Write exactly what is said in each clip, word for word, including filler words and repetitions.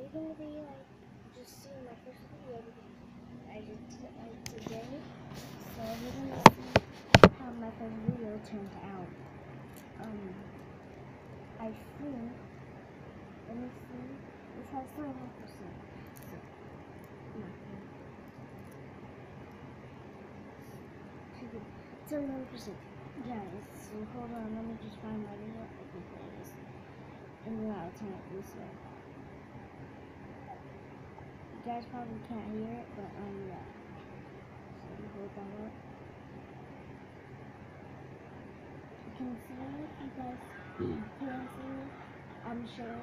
you're gonna be like just seeing my first video I did t- like today. So you're gonna see how my first video turned out. Um, I think. Let me see. This has twenty-one percent. So, nothing. twenty-one percent. Guys, so hold on. Let me just find my video. I can play this. And then I'll turn it this way. You guys probably can't hear it, but um, yeah. So you hold that up. You can see it. You guys can see it. I'm sure.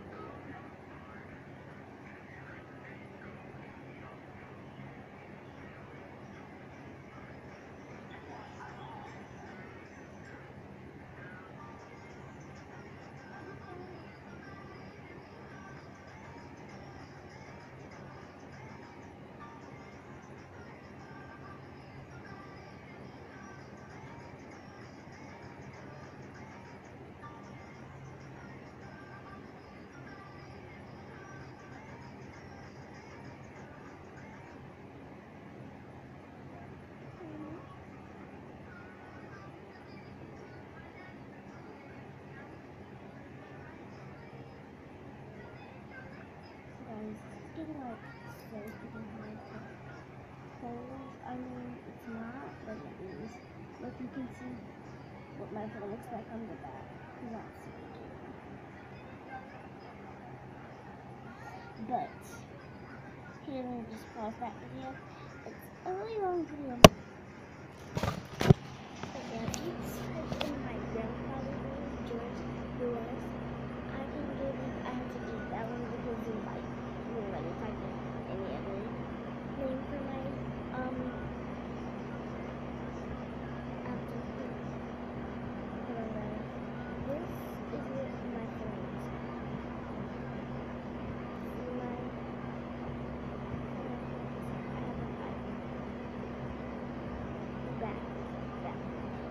It's getting like so freaking hard to hold. I mean, it's not, but it is. Look, you can see what my phone looks like on the back. That's super cute. But here, let me just pause that video. It's a really long video. But yeah, it's in my grandfather's name, George Lewis. I can give it. I have to eat that one because you like. Let me type in any other name for my um after put on guys. This is what my phone looks like. See my I have a five. Back. Back.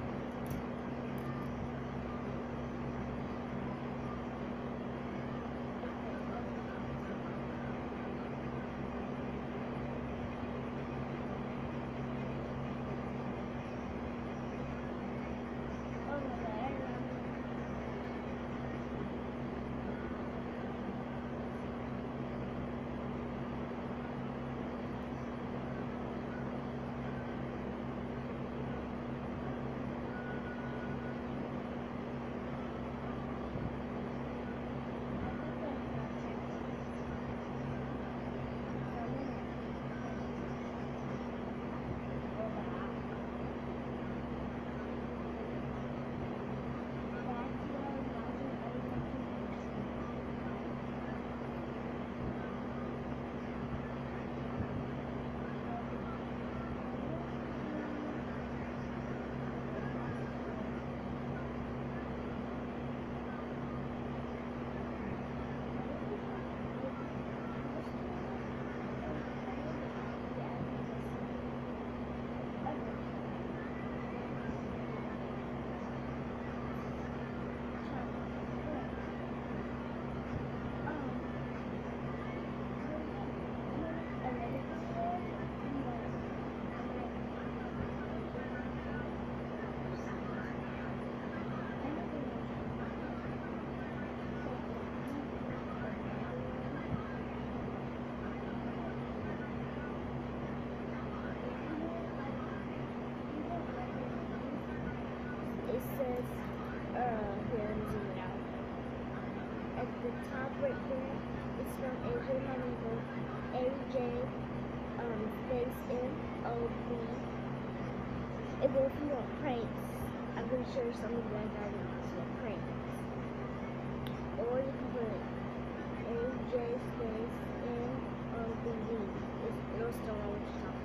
It says, uh, here, I'm zooming out. At the top right there, it's from A J Moneybo, A J, um, space M O B. And then if you want pranks, I'm pretty sure some of you guys already want pranks. Or you can put A J space M O B. It'll still know what you're talking about.